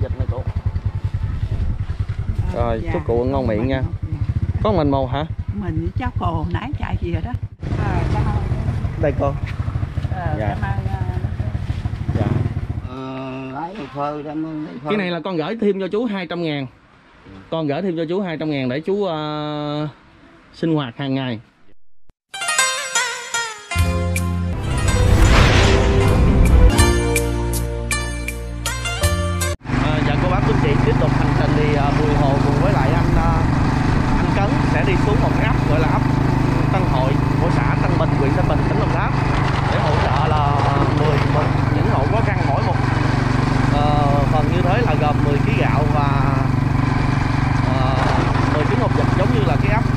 vịt này cụ. Rồi chúc cụ ngon miệng nha. Có mình màu hả? Mình cháu cồ nãy chạy gì rồi đó. Đây con. Dạ. Dạ. Phơi cái này là con gửi thêm cho chú 200.000. Con gửi thêm cho chú 200.000 để chú sinh hoạt hàng ngày. Dạ cô bác quý chị, tiếp tục hành trình thì Bùi Hồ cùng với lại anh Cấn sẽ đi xuống một cái ấp gọi là ấp Tân Hội của xã Tân Bình, huyện Tân Bình, tỉnh Đồng Tháp để hỗ trợ là những hộ khó khăn mỗi một phần như thế là gồm 10 kg gạo và 10 trứng hột vịt, giống như là cái ấp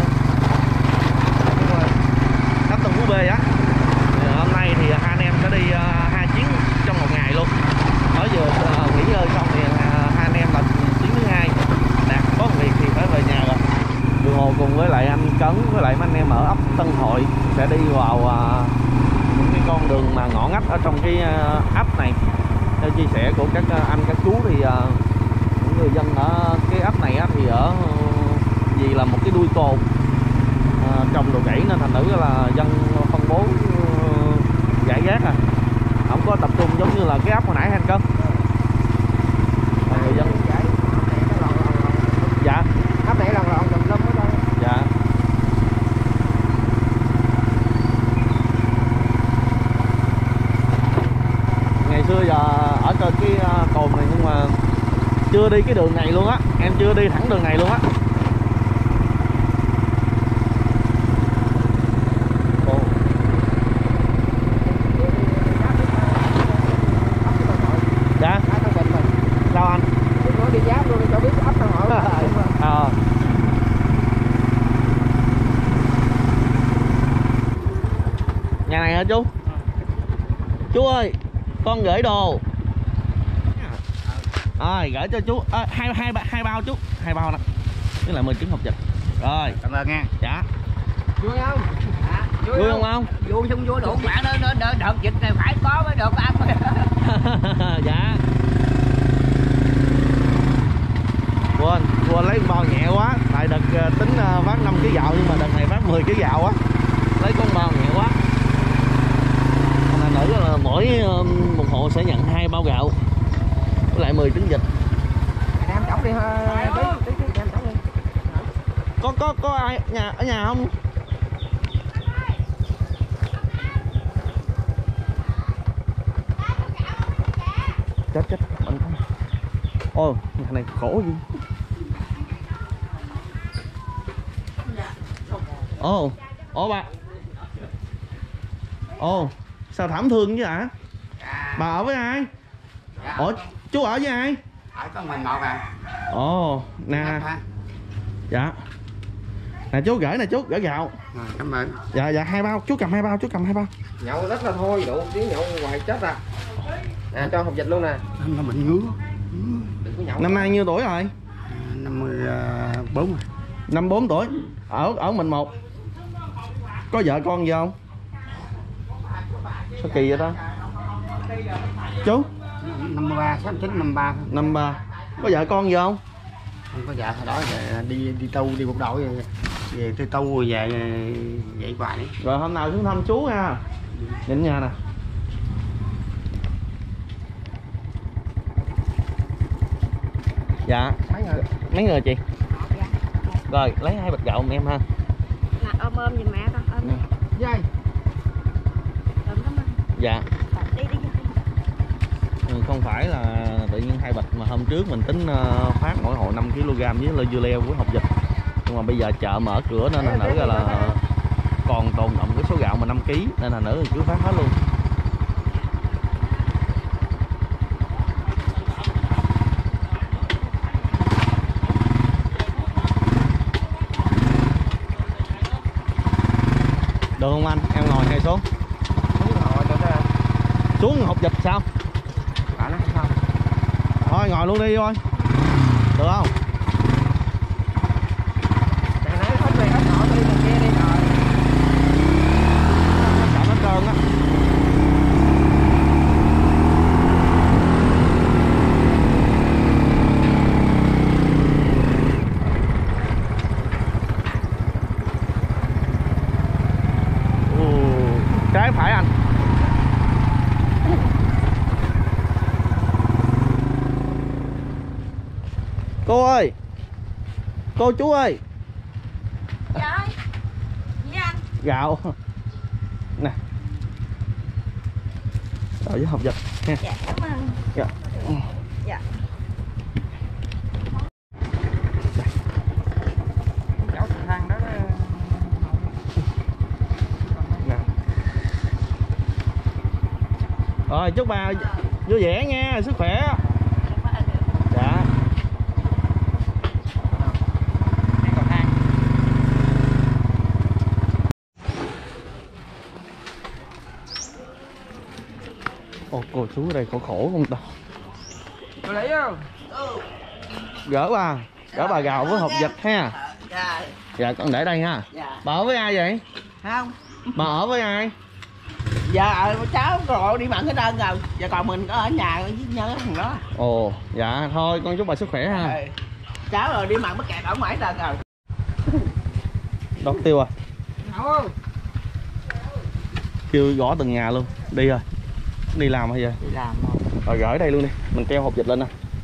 Tân Phú B á. Hôm nay thì hai anh em sẽ đi 2 chuyến trong một ngày luôn. Mới vừa nghỉ ngơi xong thì hai anh em là chuyến thứ 2. Đạt có việc thì phải về nhà rồi. Bùi Hồ cùng với lại anh Cấn với lại mấy anh em ở ấp Tân Hội sẽ đi vào những cái con đường mà ngõ ngách ở trong cái ấp này. Theo chia sẻ của các anh các chú thì những người dân ở cái ấp này thì ở vì là một cái đuôi cồn trồng đồ gãy nên thành thử là dân phân bố rải rác không có tập trung giống như là cái ấp hồi nãy anh Cấn. Người dân dạ ấp này lòn tùm lum hết trơn. dạ. Ngày xưa giờ ở trên cái cồn này nhưng mà chưa đi cái đường này luôn á, em chưa đi thẳng đường này luôn á. Dạ sao anh đi giáp luôn cho biết ấp Tân Hội. Nhà này hả chú? Chú ơi, con gửi đồ. Rồi gửi cho chú hai bao chú, 2 bao nè. Với lại 10 trứng hộp vịt. Rồi, Cảm ơn nha. dạ. Vui không? Vui không không? Vui không vui đủ bạn đó đợt dịch này phải có mới được ăn. Dạ. Quên lấy bao nhẹ quá. Tại đợt tính vác 5 kg gạo nhưng mà đợt này vác 10 kg gạo á. Lấy con bao nhẹ quá. Thành nữ là mỗi một hộ sẽ nhận 2 bao gạo với lại 10 trứng vịt. Em chổng đi em chổng đi. Có ai ở nhà không? Chết bệnh không? Ôi, nhà này khổ gì? Ồ bà. Sao thảm thương chứ hả? Bà ở với ai? Ủa, chú ở với ai? Ở có mình một à. Ồ, nè. Dạ. Nè chú gửi nè chú, gửi gạo. Rồi, cảm ơn. Dạ 2 bao, chú cầm 2 bao, chú cầm 2 bao. Nhậu rất là thôi, đủ tiếng nhậu hoài chết à. Nè cho hộp vịt luôn nè. Nó bệnh ngứa. Đừng có nhậu. Năm nay nhiêu tuổi rồi? 54 rồi. 54 tuổi. Ở mình một. Có vợ con gì không? Sao kỳ vậy đó? Chú? 53, 69, 53. 53. Có vợ con gì không? Không có vợ, hồi đó đi tu, đi bộ đội về tôi tu rồi về vậy hoài đấy. Rồi hôm nào xuống thăm chú nha. Nhìn nhà nè. Dạ. Mấy người chị? Dạ. Rồi lấy 2 bịch gạo em ha. Ôm giùm mẹ con, ôm đi. Dây. Cảm ơn. Dạ. Đi. Không phải là tự nhiên 2 bịch mà hôm trước mình tính phát mỗi hộ 5 kg với dưa leo với hộp vịt. Nhưng mà bây giờ chợ mở cửa nên là nữ là còn tồn động cái số gạo mà 5 kg nên là nữ cứ phát hết luôn. Được không anh? Em ngồi hay xuống? Xuống hộp vịt sao? Thôi ngồi luôn đi thôi. Được không? Chậm hết trơn á. Cô ơi, cô chú ơi. Dạ. Gì anh? Gạo nè, rồi với hộp vịt nha. Dạ cảm ơn. Dạ. Dạ. Cháu thang đó. Nè. Rồi chúc bà vui vẻ nha, sức khỏe. Dạ. Ồ, cô chú ở đây khổ khổ không ta? Tôi lấy không? Gỡ bà gạo với hộp vịt ha. Dạ. Dạ con để đây ha. Dạ. Bà ở với ai vậy? Không. Bà ở với ai? Dạ cháu rồi đi mặn cái đơn rồi. Giờ còn mình có ở nhà với nhớ thằng đó. Ồ, dạ thôi con chúc bà sức khỏe ha. Ừ. Cháu rồi đi mặn bắt kẹt ở ngoài đơn rồi. Đốt tiêu à? Không. Kêu gõ từng nhà luôn. Đi rồi. Đi làm hay vậy? Đi làm rồi. Rồi gửi đây luôn đi. Mình treo hộp vịt lên nè.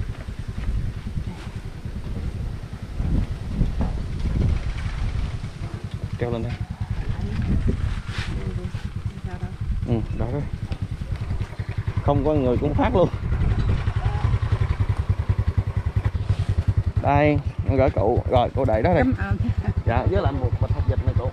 Treo lên đây. Ừ, đó đó. Không có người cũng phát luôn. Đây, con gửi cậu. Rồi, cô đẩy đó đây. Cảm ơn. Dạ, với lại một bịch hộp vịt này cậu.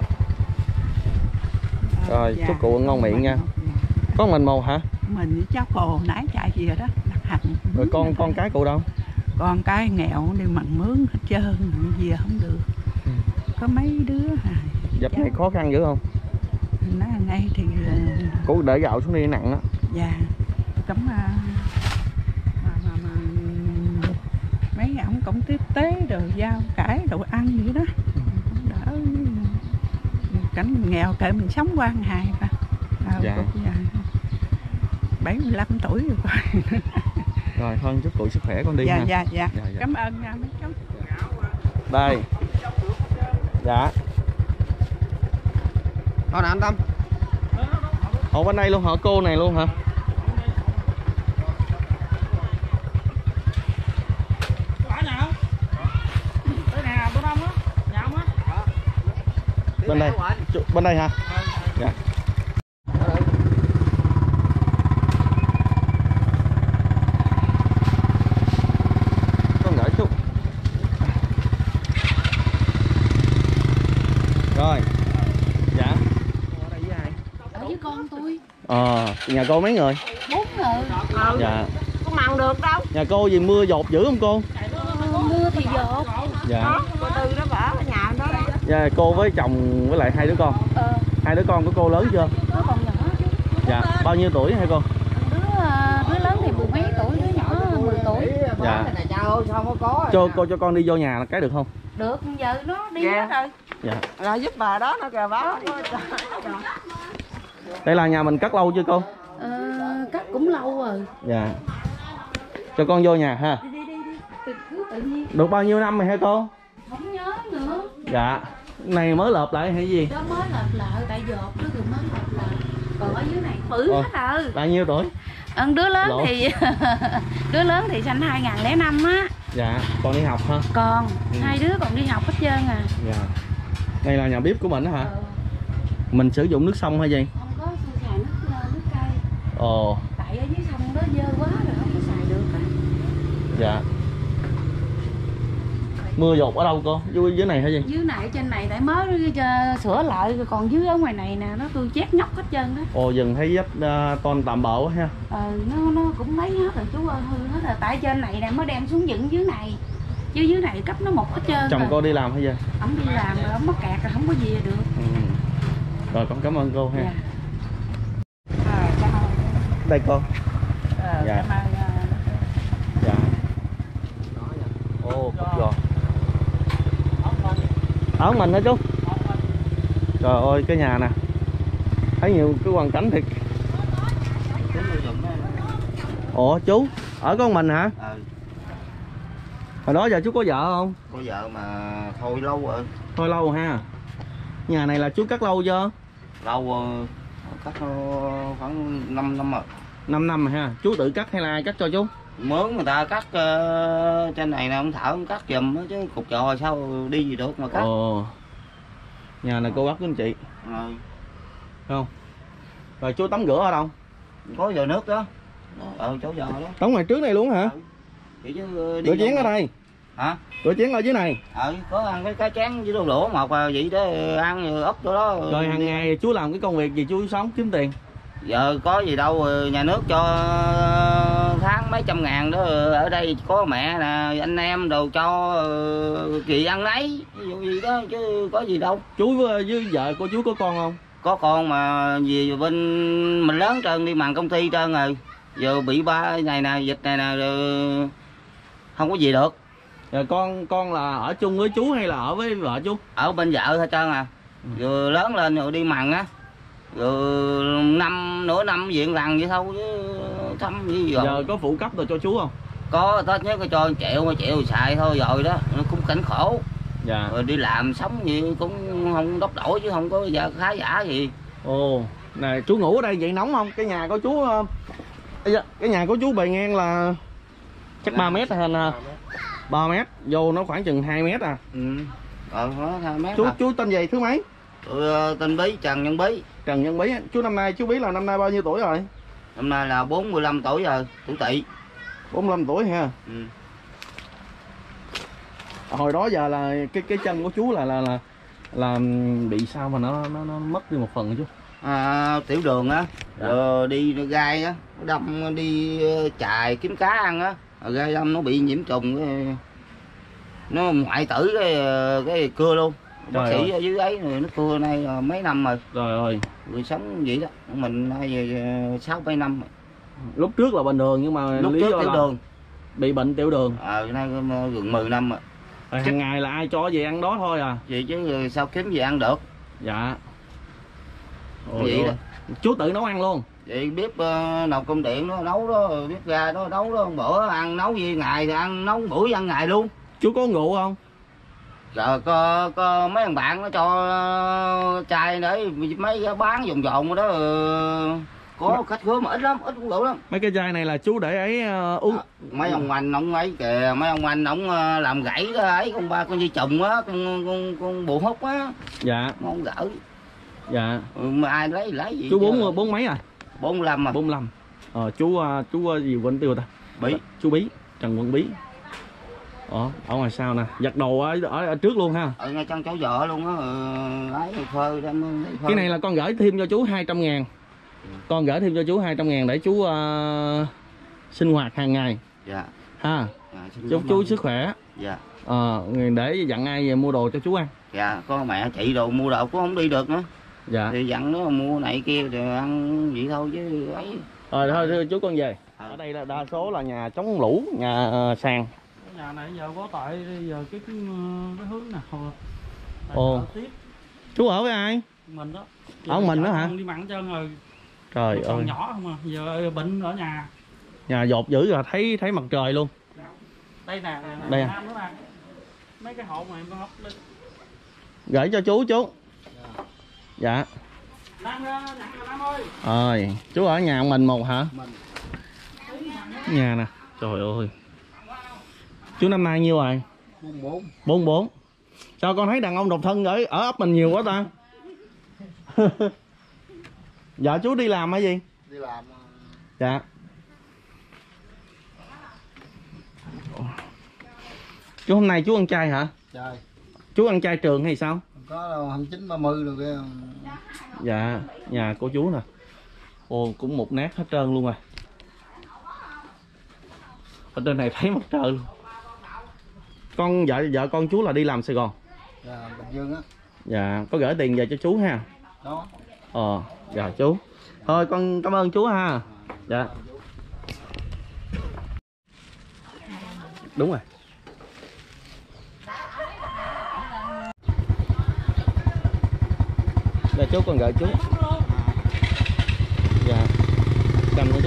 Rồi, Dạ. chúc cụ ngon miệng nha. Có mình màu hả? Mình với cháu cô nãy chạy gì rồi đó. Đặt hành. Rồi con cái cụ đâu? Con cái nghèo đi mặn mướn hết trơn, gì không được. Ừ. Có mấy đứa Dập này khó khăn dữ không? nó ngay thì Cô để gạo xuống đi nặng đó. dạ cấm mà mấy ổng cũng tiếp tế rồi rau cải đồ ăn vậy đó. Cũng đỡ cảnh nghèo kệ mình sống qua ngày mà. Dạ. 75 tuổi rồi coi. Rồi thôi chúc cụ sức khỏe con đi Dạ, ha. dạ, dạ. Dạ, dạ. Cảm ơn nha mấy cháu. Đây. Dạ. Thôi nè anh Tâm. Họ bên đây luôn hả? Cô này luôn hả? Bên đây. Bên đây hả? Dạ. Con gửi chút. Rồi. Dạ. Ở đây với ai? Ở với con tôi Nhà cô mấy người? 4 người. Dạ. Có mặn được đâu. Nhà cô gì mưa dột dữ không cô? Mưa thì dột. Dạ. Cô Tư nó bỏ ở nhà đó. Dạ, cô với chồng với lại 2 đứa con. Hai đứa con của cô lớn chưa? Nó còn nhỏ chứ. Dạ. Bao nhiêu tuổi hả cô? Đứa lớn thì 10 mấy tuổi, đứa nhỏ 10 tuổi. Dạ. Này cha ơi sao không có? Cô cho con đi vô nhà cái được không? Được, giờ nó đi Dạ. hết rồi. Dạ. Rồi giúp bà đó nó kìa báo. Đây là nhà mình cất lâu chưa cô? Cắt cũng lâu rồi. Dạ. Cho con vô nhà ha. Đi. Tự nhiên. Được bao nhiêu năm rồi hả cô? Không nhớ nữa. Dạ. Này mới lợp lại hay gì? Đó mới lợp lại, tại dột đó rồi mới lợp lại. Còn ở dưới này bự Ồ. hết rồi. Bao nhiêu tuổi? Đứa lớn Lộn. thì đứa lớn thì sinh 2005 á. Dạ. Con đi học hả? Còn Ừ. 2 đứa còn đi học hết trơn à. Dạ. Đây là nhà bếp của mình đó hả? Mình sử dụng nước sông hay gì? Không có xài nước cây. Ồ. Tại ở dưới sông đó dơ quá rồi không có xài được à. Dạ. Mưa dột ở đâu cô? Dưới này hay gì? Dưới này trên này tại mới sửa lại, còn dưới ở ngoài này nè nó tôi chét nhóc hết trơn đó. Ồ, dừng thấy vách toàn tạm bợ quá ha. Nó cũng lấy hết rồi chú ơi, hư hết rồi. Tại trên này nè mới đem xuống dựng dưới này, chứ dưới này cấp nó một hết trơn. Chồng rồi. cô đi làm hay gì? Ổng đi làm rồi ổng mắc kẹt rồi không có về được. Ừ. Rồi con cảm ơn cô ha. Dạ. Cảm ơn. Đây cô. Dạ. Cảm ơn. Dạ. Ồ, cục giò. Ở mình hả chú? Trời ơi cái nhà nè. Thấy nhiều cái hoàn cảnh thiệt. Ủa chú, ở con mình hả? Hồi đó giờ chú có vợ không? Có vợ mà thôi lâu rồi. Thôi lâu ha. Nhà này là chú cất lâu chưa? Lâu rồi. Cắt khoảng 5 năm rồi. 5 năm rồi ha. Chú tự cắt hay là ai cắt cho chú? mướn người ta cắt trên này nè, ông thợ ông cắt giùm chứ cục trò sao đi gì được mà cắt. Ồ. Nhà này cô bác của anh chị. Không. Rồi chú tắm rửa ở đâu? Có vòi nước đó. Chỗ vò đó. Tắm ngoài trước này luôn hả? Rửa chén ở đây. Hả? Rửa chén ở dưới này. Có ăn cái chén với đũa một vậy đó, ăn ốc đó. Rồi hàng ngày chú làm cái công việc gì chú sống kiếm tiền? Giờ có gì đâu, nhà nước cho tháng mấy trăm ngàn đó, ở đây có mẹ nè, anh em đồ cho chị ăn nấy, ví dụ gì đó chứ có gì đâu. Chú với vợ của chú có con không? Có con mà vì bên mình lớn trơn đi màn công ty trơn rồi, giờ bị ba này nè, dịch này nè, không có gì được. Rồi con là ở chung với chú hay là ở với vợ chú? Ở bên vợ hết trơn à. Rồi lớn lên rồi đi mần á, rồi nửa năm viện lần vậy thôi chứ thăm gì rồi. Giờ có phụ cấp rồi cho chú không? Có, Tết nhất cho 1 triệu xài thôi rồi đó, nó cũng cảnh khổ. Dạ. Rồi đi làm sống gì cũng không đốc đổi chứ không có giờ khá giả gì. Ồ, này chú ngủ ở đây vậy nóng không? Cái nhà của chú cái nhà của chú bề ngang là chắc 3 mét hay là 3 mét, vô nó khoảng chừng 2 mét à. Nó 2 mét. Chú tên gì thứ mấy? Tên Bí, Trần Nhân Bí. Trần Nhân Bí. Chú năm nay chú Bí là năm nay bao nhiêu tuổi rồi? Năm nay là 45 tuổi rồi, tuổi Tỵ. 45 tuổi ha. Hồi đó giờ là cái chân của chú là bị sao mà nó mất đi một phần chú? Tiểu đường á, rồi đi gai á, đâm đi chài kiếm cá ăn á, rồi gai đâm nó bị nhiễm trùng, nó hoại tử cái cưa luôn. Bác sĩ ở dưới ấy rồi nó cưa nay là mấy năm rồi. Rồi Sống vậy đó, mình nay 6-7 năm rồi. Lúc trước là bình thường nhưng mà lúc lý trước do tiểu là đường, bị bệnh tiểu đường. Nay gần 10 năm rồi. Hàng ngày là ai cho gì ăn đó thôi à? Vậy chứ sao kiếm gì ăn được. Dạ. Vậy đó. Chú tự nấu ăn luôn? Vậy biết nồi cơm điện nó nấu đó, biết ra đó nấu đó, bữa ăn nấu gì ngày thì ăn nấu buổi ăn ngày luôn. Chú có ngủ không? Rồi có mấy thằng bạn nó cho chai để mấy cái bán vòng vòng đó, có khách khứa mà ít lắm, ít cũng đủ lắm. Mấy cái chai này là chú để ấy uống. Mấy ông anh ông ấy kìa, mấy ông anh ông làm gãy cái ấy con ba con dây chùm á, con bù hút á. Dạ. Ông gỡ. Dạ. Mà ai lấy gì? Chú bốn mấy à? 45 à. 45. Chú gì quên tiêu ta? Bí. Chú Bí, Trần Quận Bí. Ở ngoài sau nè, giặt đồ ở trước luôn ha. Ở ngay trong chỗ vợ luôn á, ấy phơi đem. Cái này là con gửi thêm cho chú 200.000. Con gửi thêm cho chú 200.000 để chú sinh hoạt hàng ngày. Dạ. Ha. Chúc chú sức khỏe. Dạ. Để dặn ai về mua đồ cho chú ăn. Dạ, có mẹ chị đồ mua đồ cũng không đi được nữa. Dạ. Thì dặn nó mua này kia rồi ăn vậy thôi chứ ấy. Thôi chú con về. Ở đây là đa số là nhà chống lũ, nhà sàn. Nhà này giờ có tại giờ cái hướng nào. Ồ. Chú ở với ai? Mình đó. Ở mình đó hả? Đi mặn trơn rồi. Trời ơi. Còn nhỏ không à, giờ bệnh ở nhà. Nhà dột dữ rồi, thấy mặt trời luôn. Đây nè, đây à. Nữa nè. Mấy cái hộ mà em có hấp lên. Gửi cho chú. Dạ. Nam ra, nhận rồi Nam ơi. Rồi, chú ở nhà mình một hả? Mình. Nhà nè. Trời ơi. Chú năm nay nhiêu rồi? 44. 44. Sao con thấy đàn ông độc thân ở ấp mình nhiều quá ta? Dạ chú đi làm hay gì? Đi làm. Dạ. Chú hôm nay chú ăn chay hả? Trời. Chú ăn chay trường hay sao? Có 29 30 rồi kia. Dạ, nhà của chú nè. Ồ, cũng một nát hết trơn luôn rồi. Ở trên này thấy mặt trời luôn. Con vợ con chú là đi làm Sài Gòn. Dạ, Bình Dương á. Dạ, có gửi tiền về cho chú ha. Đó. Dạ chú. Thôi con cảm ơn chú ha. Dạ. Đúng rồi. Dạ chú con gửi chú. Dạ. Cầm cho chú.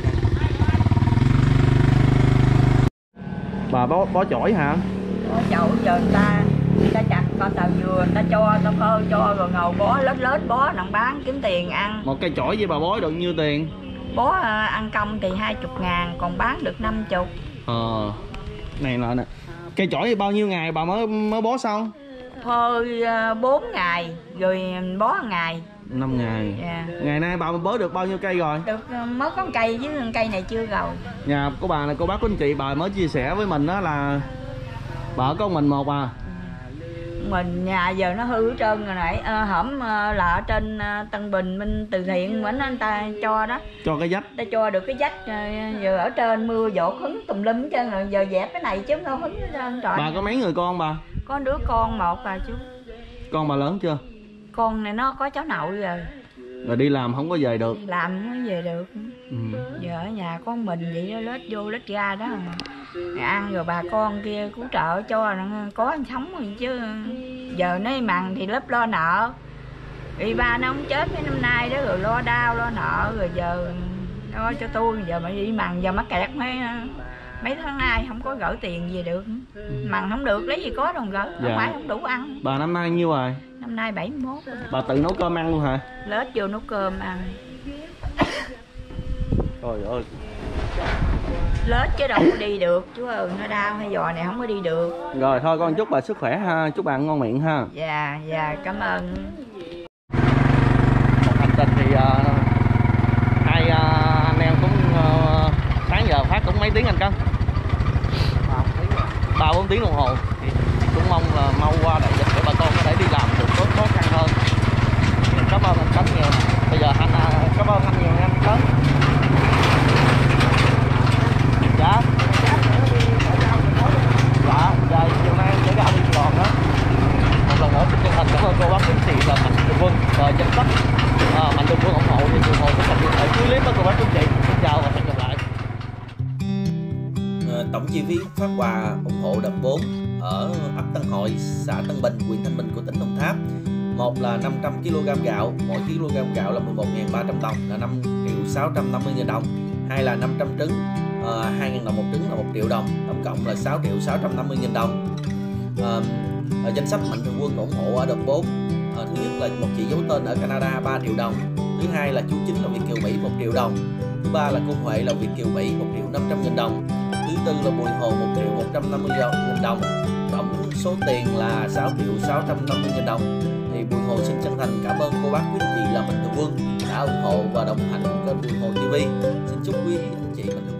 Bà bó chổi hả? Bó chổi giờ người ta chặt con tàu dừa, người ta cho tao phơi cho rồi ngầu bó lết bó nặng bán kiếm tiền ăn. Một cây chổi với bà bói được nhiêu tiền? bó ăn công thì 20.000, còn bán được 50. Này nọ nè. Cây chổi bao nhiêu ngày bà mới bó xong? Thôi 4 ngày rồi bó 1 ngày. 5 ngày. Dạ. Ngày nay bà bó được bao nhiêu cây rồi? Được mới có 1 cây với cây này chưa rồi. Nhà của bà này, cô bác của anh chị, bà mới chia sẻ với mình đó là bà có mình một à. Mình nhà giờ nó hư hết trơn rồi nãy hổm là ở trên Tân Bình Minh Từ Thiện mình anh ta cho đó, cho cái vách, ta cho được cái vách, giờ ở trên mưa dột hứng tùm lum chứ rồi giờ dẹp cái này chứ không hứng hết trơn. Bà có mấy người con bà? Có đứa con một à chú. Con bà lớn chưa? Con này nó có cháu nội rồi. Rồi đi làm không có về được. Làm không về được. Giờ ở nhà có mình vậy đó, lết vô lết ra đó mà. Ăn rồi bà con kia cứu trợ cho có ăn sống rồi chứ. Giờ nó mặn thì lớp lo nợ. Vì ba nó không chết mấy năm nay đó, rồi lo đau lo nợ, rồi giờ lo cho tôi. Giờ mà đi mặn giờ mắc kẹt mấy tháng nay không có gửi tiền về được. Mặn không được lấy gì có đâu gửi, không phải không đủ ăn. Bà năm nay nhiêu rồi? Năm nay 71 rồi. Bà tự nấu cơm ăn luôn hả? Lết vô nấu cơm ăn. Trời ơi. Lết chứ đâu có đi được chú ơi, nó đau hay giò này không có đi được. Rồi thôi con chúc bà sức khỏe ha, chúc bà ăn ngon miệng ha. Dạ, dạ cảm ơn. Một hành trình thì hai anh em cũng sáng giờ phát cũng mấy tiếng anh Cân? 3-4 tiếng đồng hồ. Thì cũng mong là mau qua đại dịch để bà con có thể đi làm được bớt khó khăn hơn. Cảm ơn anh Cấn nhiều. Bây giờ anh cảm ơn anh nhiều nha anh Cấn. Dạ. Dạ, giờ chiều nay em sẽ ra đi Sài Gòn đó. Một lần nữa xin chân thành cảm ơn cô bác chính trị là Mạnh Thường Quân và danh sách Mạnh Thường Quân ủng hộ thì ủng hộ sẽ thành viên ở dưới clip đó cô bác chính trị. Xin chào và hẹn gặp lại. Tổng chi phí phát quà ủng hộ đợt 4 ở ấp Tân Hội, xã Tân Bình, huyện Thanh Bình của tỉnh Đồng Tháp. Một là 500 kg gạo, mỗi kg gạo là 11.300 đồng, là 5.650.000 đồng. Hai là 500 trứng, 2.000 đồng một trứng là 1 triệu đồng, tổng cộng là 6.650.000 đồng. Danh sách Mạnh Thường Quân ủng hộ ở đợt 4, thứ nhất là một chị giấu tên ở Canada 3 triệu đồng, thứ hai là chú Chính là Việt kiều Mỹ 1 triệu đồng, thứ ba là cô Huệ là Việt kiều Mỹ 1.500.000 đồng, thứ tư là Bùi Hồ 1.150.000 đồng. Tổng số tiền là 6.650.000 đồng. Thì Bùi Hồ xin chân thành cảm ơn cô bác quý anh chị là Mạnh Thường Quân đã ủng hộ và đồng hành cùng kênh Bùi Hồ TV. Xin chúc quý anh chị Mạnh Thường